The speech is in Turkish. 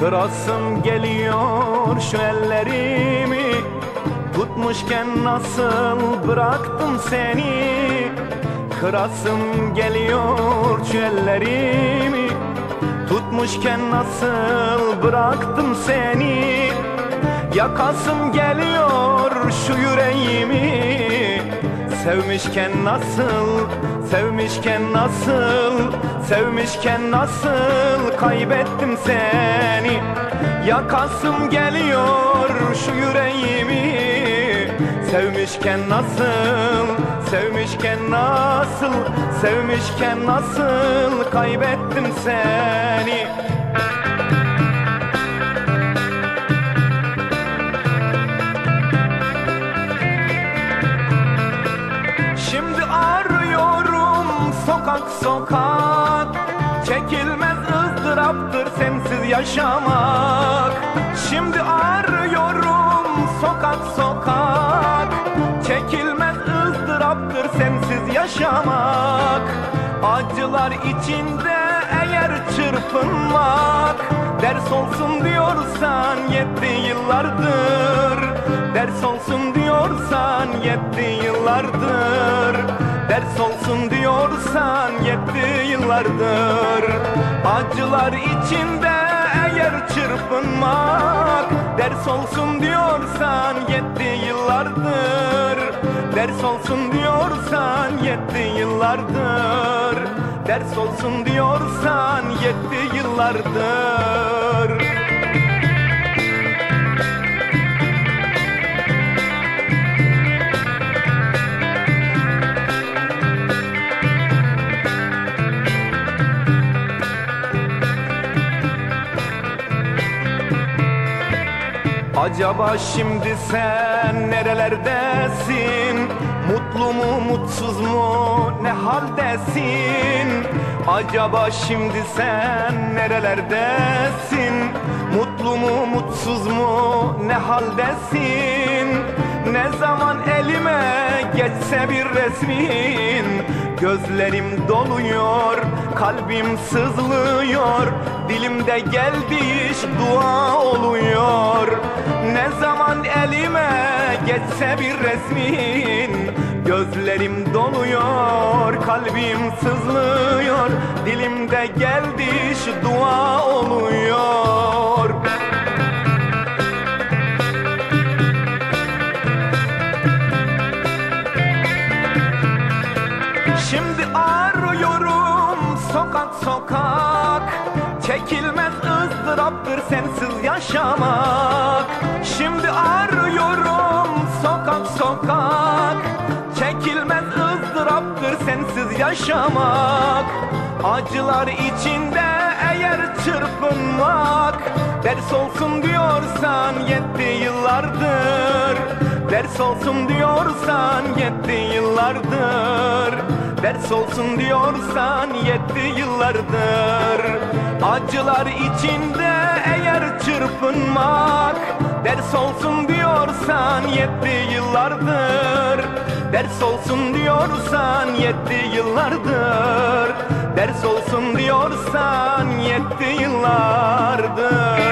Kırasım geliyor şu ellerimi, tutmuşken nasıl bıraktım seni. Kırasım geliyor şu ellerimi, tutmuşken nasıl bıraktım seni. Yakasım geliyor şu yüreğimi, sevmişken nasıl, sevmişken nasıl, sevmişken nasıl kaybettim seni. Yakasım geliyor şu yüreğimi, sevmişken nasıl, sevmişken nasıl, sevmişken nasıl kaybettim seni. Şimdi arıyorum sokak sokak, çekilmez ızdıraptır sensiz yaşamak. Şimdi arıyorum sokak sokak, çekilmez ızdıraptır sensiz yaşamak. Acılar içinde eğer çırpınmak ders olsun diyorsan yetti yıllardır, ders olsun diyorsan yetti yıllardır, ders olsun diyorsan yetti yıllardır. Acılar içinde eğer çırpınmak ders olsun diyorsan yetti yıllardır, ders olsun diyorsan yetti yıllardır, ders olsun diyorsan yetti yıllardır. Acaba şimdi sen nerelerdesin? Mutlu mu mutsuz mu ne haldesin? Acaba şimdi sen nerelerdesin? Mutlu mu mutsuz mu ne haldesin? Ne zaman elime geçse bir resmin, gözlerim doluyor, kalbim sızlıyor, dilimde geldiği dua oluyor. Ne zaman elime geçse bir resmin, gözlerim doluyor, kalbim sızlıyor, dilimde geldiği dua oluyor. Şimdi arıyorum sokak sokak, çekilmez ızdıraptır sensiz yaşamak. Şimdi arıyorum sokak sokak, çekilmez ızdıraptır sensiz yaşamak. Acılar içinde eğer çırpınmak ders olsun diyorsan yetti yıllardır, ders olsun diyorsan yetti yıllardır, ders olsun diyorsan yetti yıllardır. Acılar içinde eğer çırpınmak ders olsun diyorsan yetti yıllardır, ders olsun diyorsan yetti yıllardır, ders olsun diyorsan yetti yıllardır.